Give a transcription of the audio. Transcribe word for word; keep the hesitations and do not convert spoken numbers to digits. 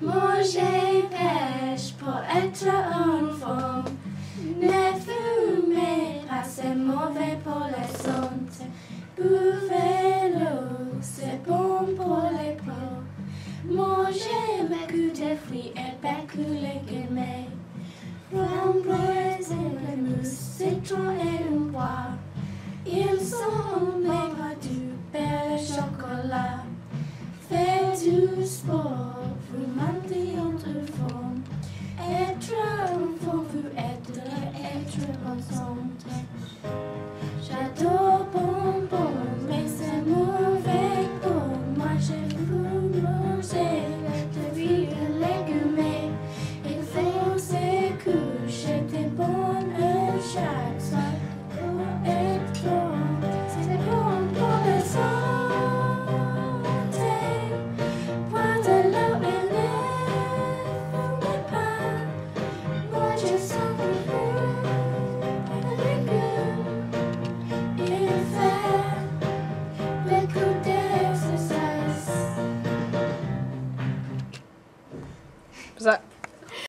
Manger pêche pour être en forme. Ne fumez pas, c'est mauvais pour la santé. Buvez l'eau, c'est bon pour les peaux. Mangez beaucoup de fruits et beaucoup de légumes. Framboises et mousse, citron et une poire. Ils sont maigres du bel chocolat. Faites du sport, vous mentez entre forme. Être un fond, vous êtes être en santé. J'adore bonbons, mais c'est mauvais pour moi. Je veux manger de fruits et légumes. Il faut se coucher des bonnes heures chaque soir. Pour être bon, c'est bon pour la santé. Boire de l'eau et ne fumez pas. Moi je sens le fruit et légumes. Il fait beaucoup d'exercice. Was that